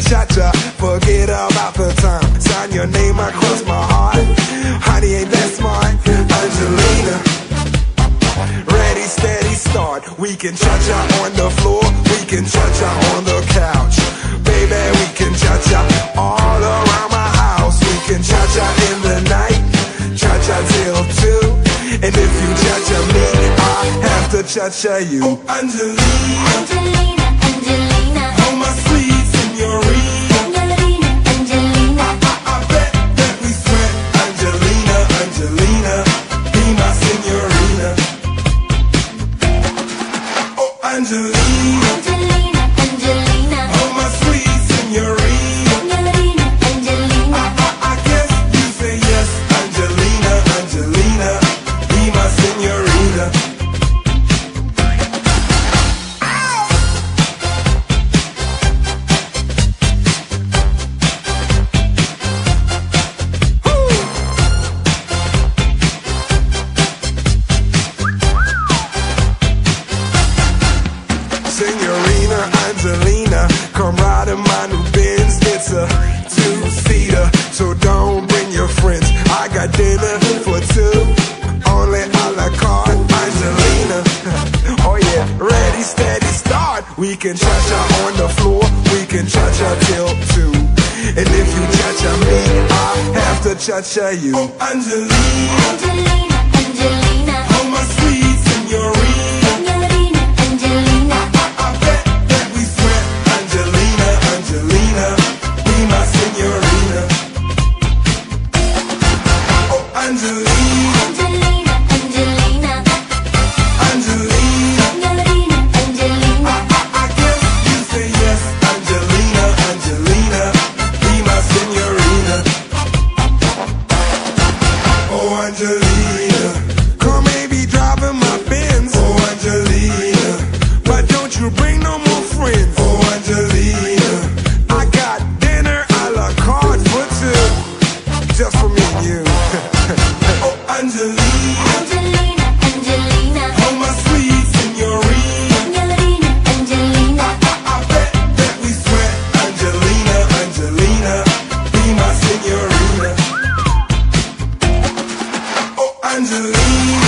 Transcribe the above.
cha-cha, forget about the time. Sign your name across my heart. Honey, ain't that smart? Angelina. Ready, steady, start. We can cha-cha on the floor, we can cha-cha on the couch. Baby, we can cha-cha all around my house. We can cha-cha in the night, cha-cha till 2. And if you cha-cha me, I have to cha-cha you. Oh, Angelina, Angelina, Angelina, oh my sweet señorita. Angelina, Angelina, I bet that we sweat. Angelina, Angelina, be my señorina. Oh, Angelina, Angelina, Angelina, oh my sweet señorita. Angelina, Angelina, I guess you say yes. Angelina, Angelina, be my señorita. Señorina Angelina, come ride in my new Benz. It's a two-seater, so don't bring your friends. I got dinner for 2, only a la carte. Angelina, oh yeah, ready, steady, start. We can cha-cha on the floor, we can cha-cha till 2. And if you cha-cha me, I have to cha-cha you. Oh, Angelina, Angelina, Angelina, oh my sweet señorita. Angelina, Angelina, I bet that we sweat. Angelina, Angelina, be my señorina. Oh, Angelina, Angelina, Angelina, Angelina, Angelina, Angelina, I guess you say yes. Angelina, Angelina, be my señorina. Oh, Angelina, come maybe driving my Benz. Oh, Angelina, but don't you bring no more friends. Oh, Angelina, I got dinner a la carte for 2, just for me and you. Oh, Angelina, Angelina, Angelina, oh my sweet señorita. Angelina, Angelina, I bet that we sweat. Angelina, Angelina, be my señorita. Oh, Angelina.